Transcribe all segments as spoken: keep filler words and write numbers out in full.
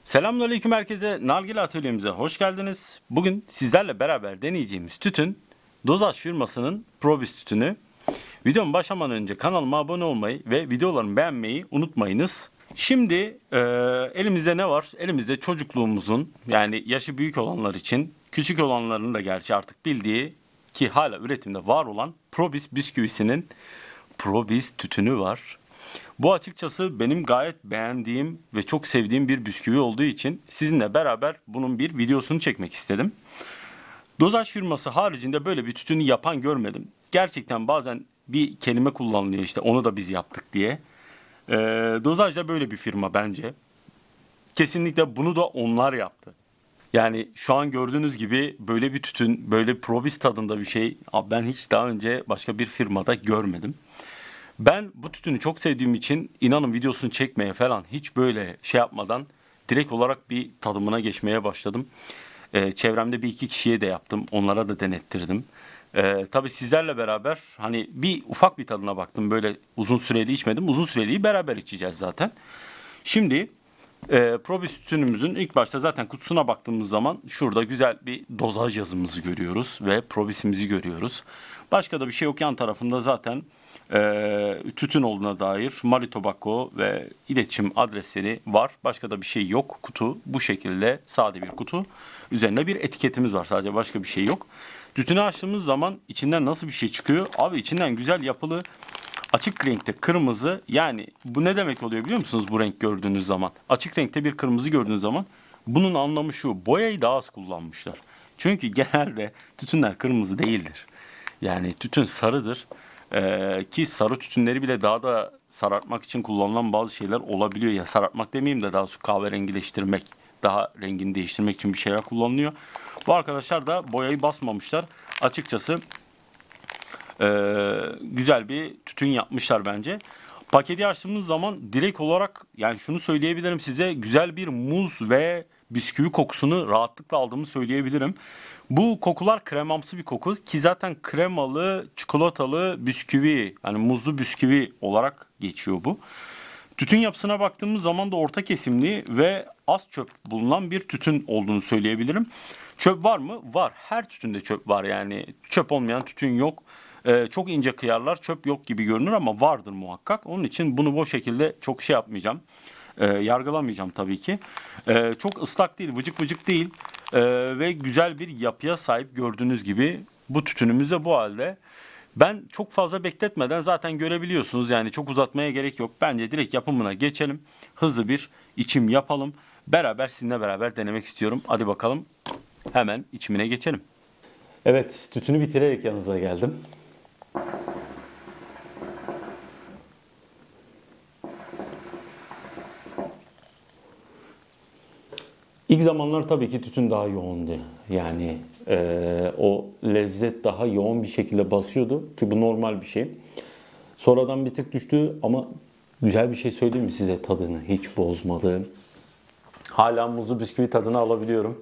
Selamünaleyküm herkese. Nargile atölyemize hoş geldiniz. Bugün sizlerle beraber deneyeceğimiz tütün Dozaj firmasının Probis tütünü. Videom başlamadan önce kanalıma abone olmayı ve videolarımı beğenmeyi unutmayınız. Şimdi e, elimizde ne var? Elimizde çocukluğumuzun, yani yaşı büyük olanlar için, küçük olanların da gerçi artık bildiği ki hala üretimde var olan Probis bisküvisinin Probis tütünü var. Bu açıkçası benim gayet beğendiğim ve çok sevdiğim bir bisküvi olduğu için sizinle beraber bunun bir videosunu çekmek istedim. Dozaj firması haricinde böyle bir tütünü yapan görmedim. Gerçekten bazen bir kelime kullanılıyor, işte onu da biz yaptık diye. Ee, Dozaj da böyle bir firma bence. Kesinlikle bunu da onlar yaptı. Yani şu an gördüğünüz gibi böyle bir tütün, böyle Probis tadında bir şey ben hiç daha önce başka bir firmada görmedim. Ben bu tütünü çok sevdiğim için inanın videosunu çekmeye falan hiç böyle şey yapmadan direkt olarak bir tadımına geçmeye başladım. Ee, çevremde bir iki kişiye de yaptım. Onlara da denettirdim. Ee, tabii sizlerle beraber hani bir ufak bir tadına baktım. Böyle uzun süreli içmedim. Uzun süreliyi beraber içeceğiz zaten. Şimdi e, Probis tütünümüzün ilk başta zaten kutusuna baktığımız zaman şurada güzel bir dozaj yazımızı görüyoruz. Ve Probis'imizi görüyoruz. Başka da bir şey yok. Yan tarafında zaten e, tütün olduğuna dair Mali Tobacco ve iletişim adresleri var. Başka da bir şey yok. Kutu bu şekilde sade bir kutu. Üzerinde bir etiketimiz var. Sadece başka bir şey yok. Tütünü açtığımız zaman içinden nasıl bir şey çıkıyor? Abi içinden güzel yapılı açık renkte kırmızı, yani bu ne demek oluyor biliyor musunuz bu renk gördüğünüz zaman? Açık renkte bir kırmızı gördüğünüz zaman bunun anlamı şu: boyayı daha az kullanmışlar. Çünkü genelde tütünler kırmızı değildir. Yani tütün sarıdır. Ee, ki sarı tütünleri bile daha da sarartmak için kullanılan bazı şeyler olabiliyor. Ya sarartmak demeyeyim de daha su kahverengileştirmek, daha rengini değiştirmek için bir şeyler kullanılıyor. Bu arkadaşlar da boyayı basmamışlar. Açıkçası ee, güzel bir tütün yapmışlar bence. Paketi açtığımız zaman direkt olarak yani şunu söyleyebilirim size: güzel bir muz ve bisküvi kokusunu rahatlıkla aldığımı söyleyebilirim. Bu kokular kremamsı bir koku ki zaten kremalı, çikolatalı bisküvi, yani muzlu bisküvi olarak geçiyor bu. Tütün yapısına baktığımız zaman da orta kesimli ve az çöp bulunan bir tütün olduğunu söyleyebilirim. Çöp var mı? Var. Her tütünde çöp var, yani çöp olmayan tütün yok. Ee, çok ince kıyarlar, çöp yok gibi görünür ama vardır muhakkak. Onun için bunu bu şekilde çok şey yapmayacağım. Ee, yargılamayacağım tabii ki. Ee, çok ıslak değil, vıcık vıcık değil. Ee, ve güzel bir yapıya sahip gördüğünüz gibi bu tütünümüz de bu halde. Ben çok fazla bekletmeden zaten görebiliyorsunuz, yani çok uzatmaya gerek yok. Bence direkt yapımına geçelim. Hızlı bir içim yapalım. Beraber sizinle beraber denemek istiyorum. Hadi bakalım hemen içimine geçelim. Evet, tütünü bitirerek yanınıza geldim. İlk zamanlar tabii ki tütün daha yoğundu. Yani e, o lezzet daha yoğun bir şekilde basıyordu ki bu normal bir şey. Sonradan bir tık düştü ama güzel bir şey söyleyeyim mi size, tadını hiç bozmadı. Hala muzlu bisküvi tadını alabiliyorum.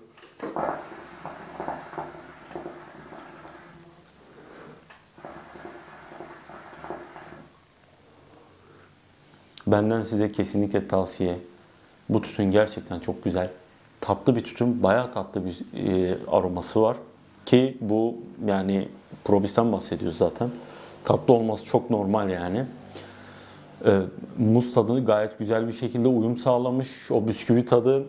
Benden size kesinlikle tavsiye. Bu tütün gerçekten çok güzel. Tatlı bir tütün, bayağı tatlı bir e, aroması var. Ki bu, yani Probis'ten bahsediyoruz zaten. Tatlı olması çok normal yani. E, muz tadını gayet güzel bir şekilde uyum sağlamış. O bisküvi tadı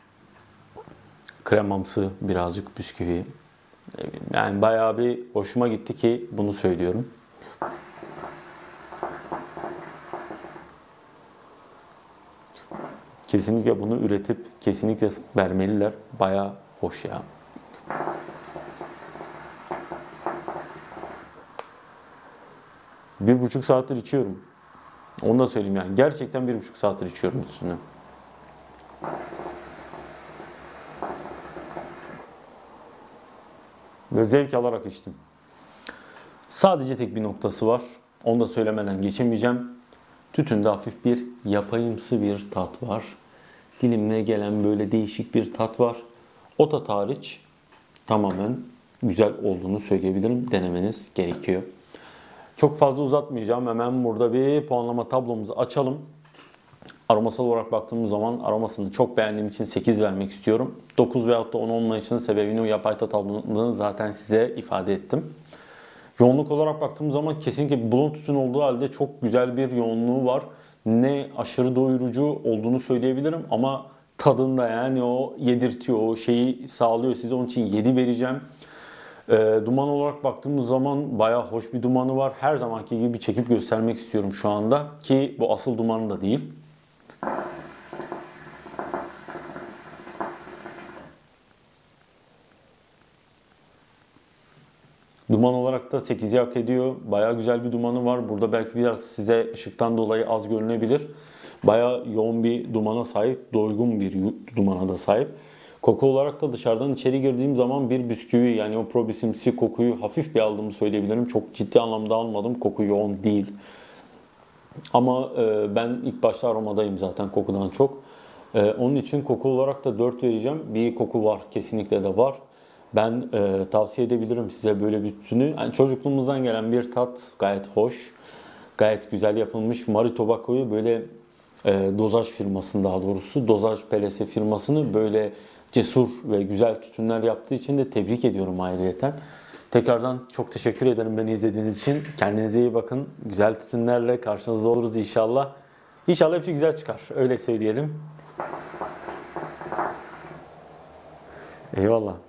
kremamsı birazcık bisküvi. Yani bayağı bir hoşuma gitti ki bunu söylüyorum. Kesinlikle bunu üretip kesinlikle vermeliler. Bayağı hoş ya. Bir buçuk saattir içiyorum. Onu da söyleyeyim yani. Gerçekten bir buçuk saattir içiyorum üstüne. Ve zevk alarak içtim. Sadece tek bir noktası var. Onu da söylemeden geçemeyeceğim. Tütünde hafif bir yapayımsı bir tat var. Dilimine gelen böyle değişik bir tat var. O tat hariç tamamen güzel olduğunu söyleyebilirim. Denemeniz gerekiyor. Çok fazla uzatmayacağım. Hemen burada bir puanlama tablomuzu açalım. Aromasal olarak baktığımız zaman aromasını çok beğendiğim için sekiz vermek istiyorum. dokuz veyahut da on olmayışının sebebini o yapay tat aldığını zaten size ifade ettim. Yoğunluk olarak baktığımız zaman kesinlikle blond tütün olduğu halde çok güzel bir yoğunluğu var. Ne aşırı doyurucu olduğunu söyleyebilirim ama tadında yani o yedirtiyor, o şeyi sağlıyor size. Onun için yedi vereceğim. E, duman olarak baktığımız zaman bayağı hoş bir dumanı var. Her zamanki gibi çekip göstermek istiyorum şu anda ki bu asıl dumanı da değil. Duman olarak da sekizi hak ediyor. Bayağı güzel bir dumanı var. Burada belki biraz size ışıktan dolayı az görünebilir. Bayağı yoğun bir dumana sahip, doygun bir dumana da sahip. Koku olarak da dışarıdan içeri girdiğim zaman bir bisküvi yani o probisimsi kokuyu hafif bir aldığımı söyleyebilirim. Çok ciddi anlamda almadım. Koku yoğun değil. Ama e, ben ilk başta aromadayım zaten kokudan çok. E, onun için koku olarak da dört vereceğim. Bir koku var. Kesinlikle de var. Ben e, tavsiye edebilirim size böyle bir tütünü. Yani çocukluğumuzdan gelen bir tat gayet hoş. Gayet güzel yapılmış. Mari Tobacco'yu böyle e, dozaj firmasını daha doğrusu dozaj pelesi firmasını böyle cesur ve güzel tütünler yaptığı için de tebrik ediyorum ayrıyeten. Tekrardan çok teşekkür ederim beni izlediğiniz için. Kendinize iyi bakın. Güzel tütünlerle karşınızda oluruz inşallah. İnşallah hepsi güzel çıkar. Öyle söyleyelim. Eyvallah.